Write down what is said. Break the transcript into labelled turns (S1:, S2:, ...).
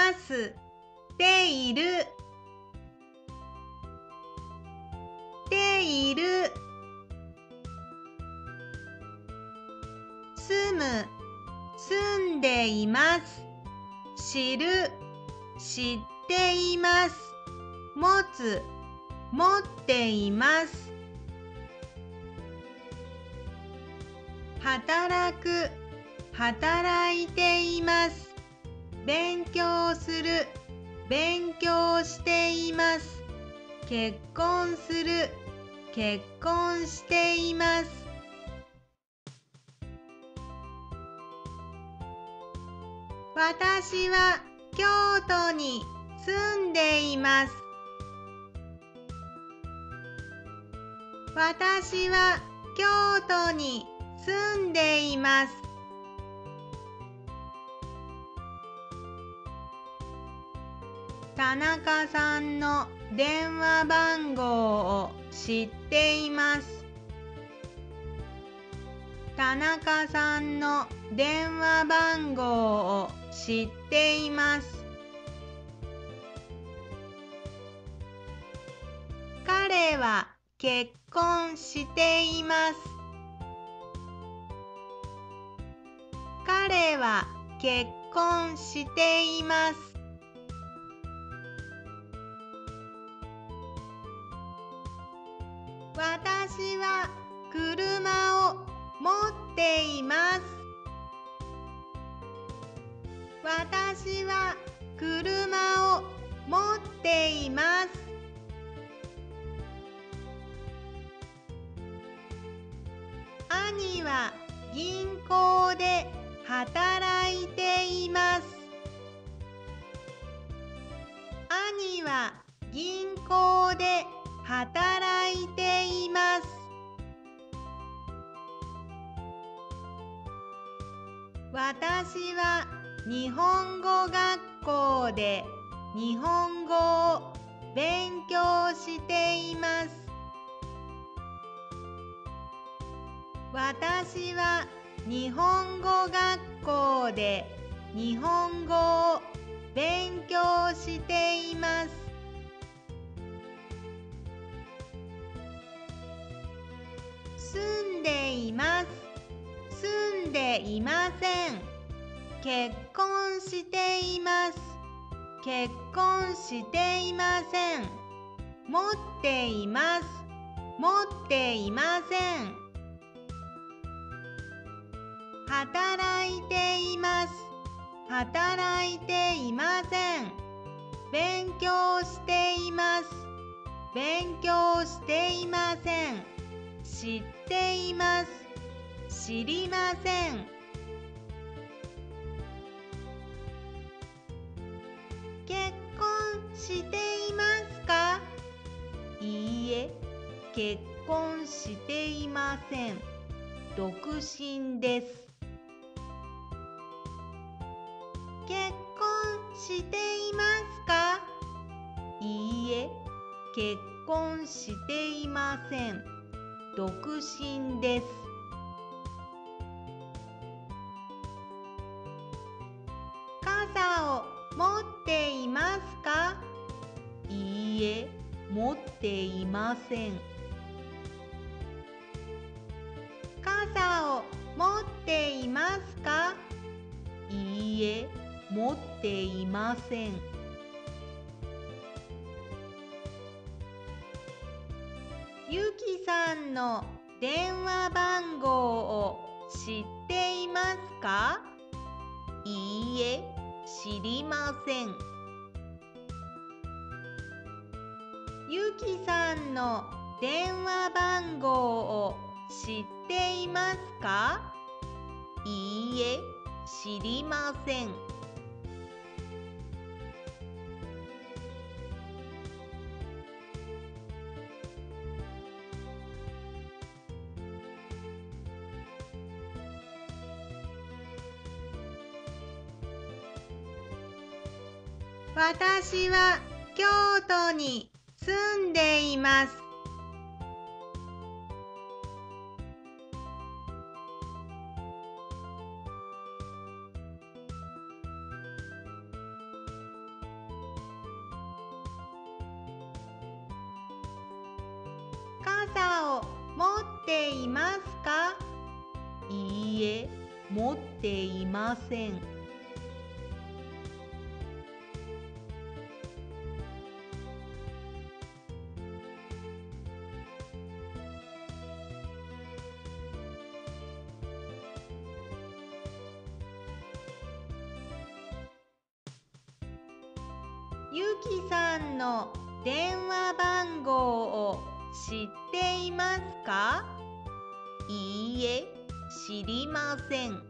S1: ます、ている、ている。住む、住んでいます。知る、知っています。持つ、持っています。働く、働いています。勉強する、勉強しています。結婚する、結婚しています。私は京都に住んでいます。私は京都に住んでいます。田中さんの電話番号を知っています。田中さんの電話番号を知っています。彼は結婚しています。彼は結婚しています。私は車を持っています。私は車を持っています。兄は銀行で働いています。兄は銀行で働いています。私は日本語学校で日本語を勉強しています。私は日本語学校で日本語を勉強しています。住んでいます。住んでいません。結婚しています。結婚していません。持っています。持っていません。働いています。働いていません。勉強しています。勉強していません。知っています。知りません。結婚していますか？いいえ、結婚していません。独身です。結婚していますか？いいえ、結婚していません。独身です。傘を持っていますか？いいえ、持っていません。傘を持っていますか？いいえ、持っていません。ゆきさんの電話番号を知っていますか？いいえ、知りません。ゆきさんの電話番号を知っていますか？いいえ、知りません。私は京都に住んでいます。 傘を持っていますか？いいえ、持っていません。ゆきさんの電話番号を知っていますか？いいえ、知りません。